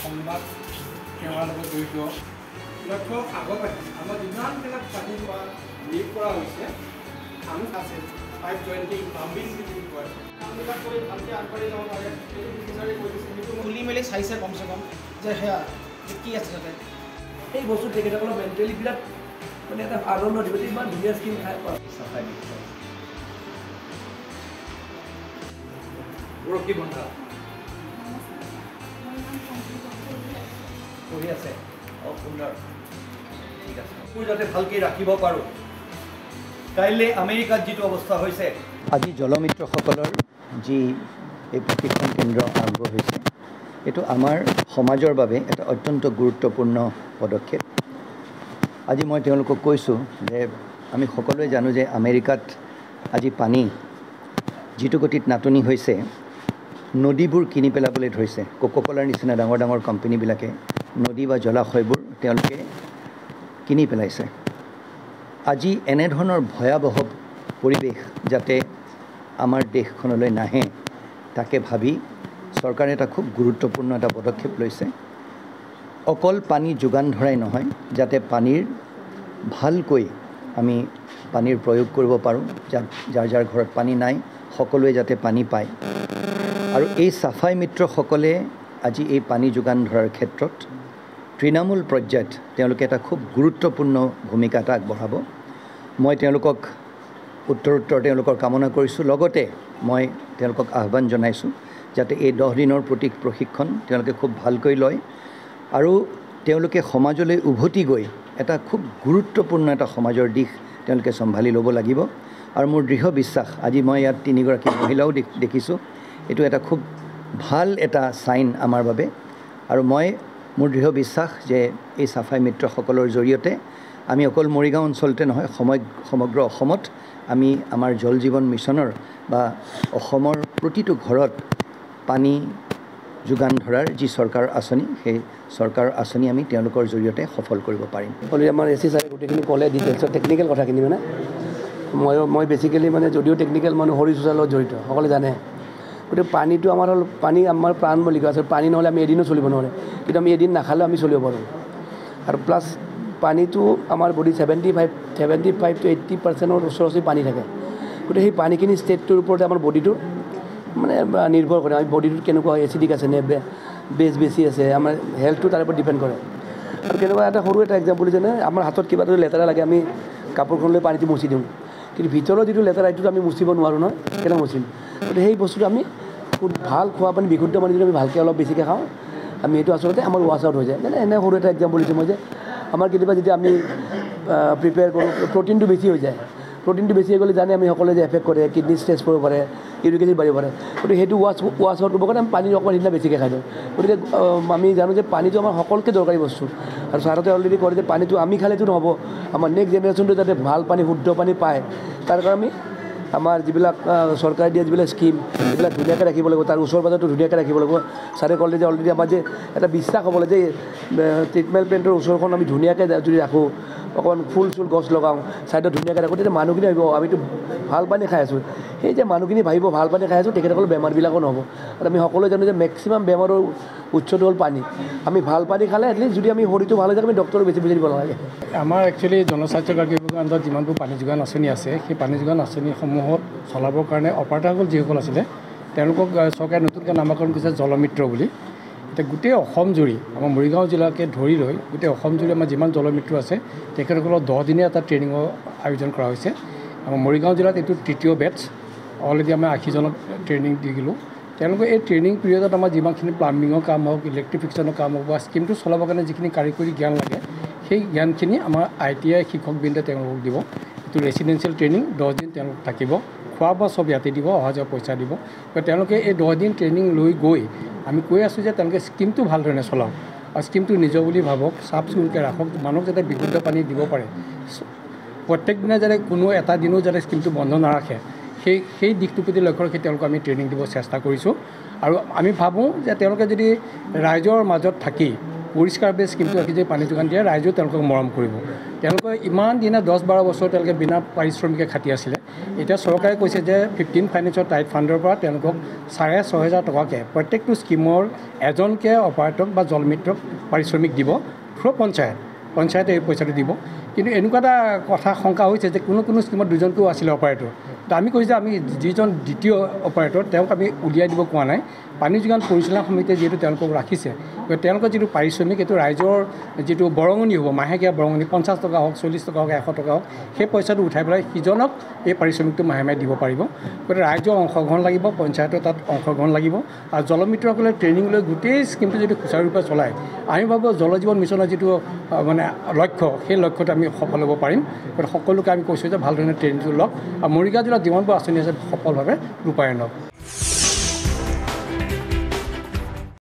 সংবাদ সেৱাৰ লগত জড়িত লক্ষ্য আগবাঢ়ি আমাৰ যিমানবিলাক পানী লিক কৰা হৈছে আমি আছে 520 পাম্পিং বুলি কয় কামবিলাক কৰি ভালকৈ আগবাঢ়ি যাব পাৰে সেইটো বিচাৰি কৰিছে সেইটো খুলি মেলি চাইছে কমচে কম যে সেয়া কি আছে তাতে এই বস্তু তেখেতসকলৰ মেণ্টেলি বিৰাট মানে এটা আনন্দ দিব ইমান ধুনীয়া স্কিম খাই চাফাই পৰহি বন্ধা পঢ়ি আছে সুন্দৰ ঠিক আছে যাতে ভালকৈ ৰাখিব পাৰোঁ কাইলৈ আমেৰিকাত যিটো অৱস্থা হৈছে আজি জলমিত্ৰসকলৰ যি এই প্ৰশিক্ষণ কেন্দ্ৰ আৰম্ভ হৈছে এইটো আমাৰ সমাজৰ বাবে এটা অত্যন্ত গুৰুত্বপূৰ্ণ পদক্ষেপ আজি মই তেওঁলোকক কৈছোঁ যে আমি সকলোৱে জানো যে আমেৰিকাত আজি পানী যিটো গতিত নাটনি হৈছে নদীবোৰ কিনি পেলাবলৈ ধৰিছে কোকোকলাৰ নিচিনা ডাঙৰ ডাঙৰ কোম্পানীবিলাকে নদী বা জলাশয়বোৰ তেওঁলোকে কিনি পেলাইছে আজি এনেধৰণৰ ভয়াৱহ পৰিৱেশ যাতে আমাৰ দেশখনলৈ নাহে তাকে ভাবি চৰকাৰে এটা খুব গুৰুত্বপূৰ্ণ এটা পদক্ষেপ লৈছে অকল পানী যোগান ধৰাই নহয় যাতে পানীৰ ভালকৈ আমি পানীৰ প্ৰয়োগ কৰিব পাৰোঁ যাৰ যাৰ ঘৰত পানী নাই সকলোৱে যাতে পানী পায় আৰু এই চাফাই মিত্ৰসকলে আজি এই পানী যোগান ধৰাৰ ক্ষেত্ৰত তৃণমূল পৰ্যায়ত তেওঁলোকে এটা খুব গুৰুত্বপূৰ্ণ ভূমিকা এটা আগবঢ়াব মই তেওঁলোকক উত্তৰোত্তৰ তেওঁলোকৰ কামনা কৰিছোঁ লগতে মই তেওঁলোকক আহ্বান জনাইছোঁ যাতে এই 10 দিনৰ প্ৰশিক্ষণ তেওঁলোকে খুব ভালকৈ লয় আৰু তেওঁলোকে সমাজলৈ উভতি গৈ এটা খুব গুৰুত্বপূৰ্ণ এটা সমাজৰ দিশ তেওঁলোকে চম্ভালি ল'ব লাগিব আৰু মোৰ দৃঢ় বিশ্বাস আজি মই ইয়াত 3 গৰাকী মহিলাও দেখিছোঁ এইটো এটা খুব ভাল এটা চাইন আমাৰ বাবে আৰু মই মোৰ দৃঢ় বিশ্বাস যে এই চাফাই মিত্ৰসকলৰ জৰিয়তে আমি অকল মৰিগাঁও অঞ্চলতে নহয় সমগ্ৰ অসমত আমি আমাৰ জল জীৱন মিছনৰ বা অসমৰ প্ৰতিটো ঘৰত পানী যোগান ধৰাৰ যি চৰকাৰ আঁচনি সেই চৰকাৰ আঁচনি আমি তেওঁলোকৰ জৰিয়তে সফল কৰিব পাৰিম অলৰেডি আমাৰ এছ চি ছাৰে গোটেইখিনি ক'লে ডিটেইলছত টেকনিকেল কথাখিনি মানে মই বেচিকেলি মানে যদিও টেকনিকেল মানুহ শৰীৰ চৰ্চাৰ লগত জড়িত সকলোৱে জানে গতিকে পানীটো আমাৰ হ'ল পানী আমাৰ প্ৰাণ বুলি কয় পানী নহ'লে আমি এদিনো চলিব নোৱাৰে কিন্তু আমি এদিন নাখালেও আমি চলিব পাৰোঁ আৰু প্লাছ পানীটো আমাৰ বডি 75 to 80% ওচৰা-ওচৰি পানী থাকে গতিকে সেই পানীখিনি ষ্টেটটোৰ ওপৰতে আমাৰ বডিটো মানে নিৰ্ভৰ কৰে আমি বডিটোত কেনেকুৱা এচিডিক আছে নে বেছ বেছি আছে আমাৰ হেল্থটো তাৰ ওপৰত ডিপেণ্ড কৰে আৰু কেনেকুৱা এটা সৰু এটা এক্সাম্পল যেনে আমাৰ হাতত কিবা এটা লেতেৰা লাগে আমি কাপোৰখন লৈ পানীটো মুচি দিওঁ কিন্তু ভিতৰৰ যিটো লেতেৰা এইটোতো আমি মুচিব নোৱাৰোঁ নহয় কেনেকৈ মুচিম গতিকে সেই বস্তুটো আমি খুব ভাল খোৱা পানী বিশুদ্ধ পানী যদি আমি ভালকৈ অলপ বেছিকৈ খাওঁ আমি এইটো আচলতে আমাৰ ৱাছ আউট হৈ যায় মানে এনে সৰু এটা এক্সাম্পল দিছোঁ মই যে আমাৰ কেতিয়াবা যেতিয়া আমি প্ৰিপেয়াৰ কৰোঁ প্ৰটিনটো বেছি হৈ যায় প্ৰটিনটো বেছি হৈ গ'লে জানে আমি সকলোৱে যে এফেক্ট কৰে কিডনি ষ্ট্ৰেছ কৰিব পাৰে ইউৰিক এচিড বাঢ়িব পাৰে গতিকে সেইটো ৱাছ আউট কৰিব কাৰণে আমি পানী অকণমান সিদিনা বেছিকৈ খাই দিওঁ গতিকে আমি জানো যে পানীটো আমাৰ সকলোতকৈ দৰকাৰী বস্তু আৰু ছাৰহঁতে অলৰেডি কৰে যে পানীটো আমি খালেতো নহ'ব আমাৰ নেক্সট জেনেৰেশ্যনটো যাতে ভাল পানী শুদ্ধ পানী পায় তাৰ কাৰণে আমি আমাৰ যিবিলাক চৰকাৰে দিয়া যিবিলাক স্কিম সেইবিলাক ধুনীয়াকৈ ৰাখিব লাগিব তাৰ ওচৰ পাজৰটো ধুনীয়াকৈ ৰাখিব লাগিব ছাৰে ক'লে যে অলৰেডি আমাৰ যে এটা বিশ্বাস হ'ব লাগে যে ট্ৰিটমেণ্ট প্লেণ্টৰ ওচৰখন আমি ধুনীয়াকৈ যদি ৰাখোঁ অকণমান ফুল গছ লগাওঁ ছাইডত ধুনীয়াকৈ ৰাখোঁ তেতিয়া মানুহখিনি ভাবিব আমিতো ভাল পানী খাই আছোঁ সেই যে মানুহখিনি ভাবিব ভাল পানী খাই আছোঁ তেখেতসকলৰ বেমাৰবিলাকো নহ'ব আৰু আমি সকলোৱে জানো যে মেক্সিমাম বেমাৰৰ উৎসটো হ'ল পানী আমি ভাল পানী খালে এটলিষ্ট যদি আমি শৰীৰটো ভাল হৈ থাকে আমি ডক্টৰক বেছি বুজি দিব নালাগে আমাৰ একচুৱেলি জনস্বাস্থ্য বিভাগৰ আণ্ডাৰত যিমানবোৰ পানী যোগান আঁচনি আছে সেই পানী যোগান আঁচনিসমূহত চলাবৰ কাৰণে অপাৰেটাৰসকল যিসকল আছিলে তেওঁলোকক চৰকাৰে নতুনকৈ নামাকৰণ কৰিছে জলমিত্ৰ বুলি এতিয়া গোটেই অসম জুৰি আমাৰ মৰিগাঁও জিলাকে ধৰি লৈ গোটেই অসম জুৰি আমাৰ যিমান জলমিত্ৰ আছে তেখেতসকলৰ 10 দিনীয়া এটা ট্ৰেইনিঙৰ আয়োজন কৰা হৈছে আমাৰ মৰিগাঁও জিলাত এইটো 3য় বেটছ অলৰেডি আমি 80জনক ট্ৰেইনিং দি দিলোঁ তেওঁলোকে এই ট্ৰেইনিং পিৰিয়ডত আমাৰ যিমানখিনি প্লাম্বিঙৰ কাম হওক ইলেক্ট্ৰিফিকেশ্যনৰ কাম হওক বা স্কিমটো চলাবৰ কাৰণে যিখিনি কাৰিকৰী জ্ঞান লাগে সেই জ্ঞানখিনি আমাৰ ITI শিক্ষকবৃন্দে তেওঁলোকক দিব এইটো ৰেচিডেঞ্চিয়েল ট্ৰেইনিং 10 দিন তেওঁলোক থাকিব খোৱা বোৱা চব ইয়াতে দিব অহা যোৱা পইচা দিব তেওঁলোকে এই 10 দিন ট্ৰেইনিং লৈ গৈ আমি কৈ আছোঁ যে তেওঁলোকে স্কিমটো ভাল ধৰণে চলাওক আৰু স্কিমটো নিজৰ বুলি ভাবক চাফ চিকুণকৈ ৰাখক মানুহক যাতে বিশুদ্ধ পানী দিব পাৰে প্ৰত্যেক দিনা যাতে কোনো এটা দিনো যাতে স্কিমটো বন্ধ নাৰাখে সেই দিশটোৰ প্ৰতি লক্ষ্য ৰাখি তেওঁলোকক আমি ট্ৰেইনিং দিব চেষ্টা কৰিছোঁ আৰু আমি ভাবোঁ যে তেওঁলোকে যদি ৰাইজৰ মাজত থাকি পৰিষ্কাৰভাৱে স্কিমটো ৰাখি যে পানী যোগান দিয়ে ৰাইজেও তেওঁলোকক মৰম কৰিব তেওঁলোকে ইমান দিনে 10-12 বছৰ তেওঁলোকে বিনা পাৰিশ্ৰমিকে খাটি আছিলে এতিয়া চৰকাৰে কৈছে যে 15 ফাইনেন্সৰ টাইট ফাণ্ডৰ পৰা তেওঁলোকক 6,500 টকাকৈ প্ৰত্যেকটো স্কিমৰ এজনকৈ অপাৰেটক বা জলমিত্ৰক পাৰিশ্ৰমিক দিব থ্ৰু পঞ্চায়তে এই পইচাটো দিব কিন্তু এনেকুৱা এটা কথা শংকা হৈছে যে কোনো স্কিমত দুজনকৈও আছিলে অপাৰেটৰ তো আমি কৈছোঁ যে আমি যিজন দ্বিতীয় অপাৰেটৰ তেওঁক আমি উলিয়াই দিব কোৱা নাই পানী যোগান পৰিচালনা সমিতিয়ে যিহেতু তেওঁলোকক ৰাখিছে গতিকে তেওঁলোকৰ যিটো পাৰিশ্ৰমিক এইটো ৰাইজৰ যিটো বৰঙণি হ'ব মাহেকীয়া বৰঙণি 50 টকা হওক 40 টকা হওক 100 টকা হওক সেই পইচাটো উঠাই পেলাই সিজনক এই পাৰিশ্ৰমিকটো মাহে দিব পাৰিব গতিকে ৰাইজৰ অংশগ্ৰহণ লাগিব পঞ্চায়তৰ তাত অংশগ্ৰহণ লাগিব আৰু জলমিত্ৰসকলে ট্ৰেইনিং লৈ গোটেই স্কিমটো যদি সুচাৰুৰূপে চলায় আমি ভাবোঁ জল জীৱন মিছনৰ যিটো মানে লক্ষ্য সেই লক্ষ্যটো আমি সফল হ'ব পাৰিম গতিকে সকলোকে আমি কৈছোঁ যে ভাল ধৰণে ট্ৰেইনিংটো লওক আৰু মৰিগাঁও জিলাত যিমানবোৰ আঁচনি আছে সফলভাৱে ৰূপায়ণ হওক